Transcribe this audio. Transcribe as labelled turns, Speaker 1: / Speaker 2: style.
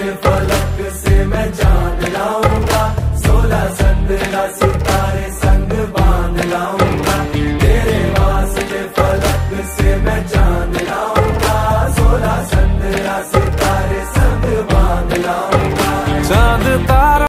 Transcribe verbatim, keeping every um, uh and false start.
Speaker 1: फलक से मैं जान लाऊंगा, सोलह संद्रा सितारे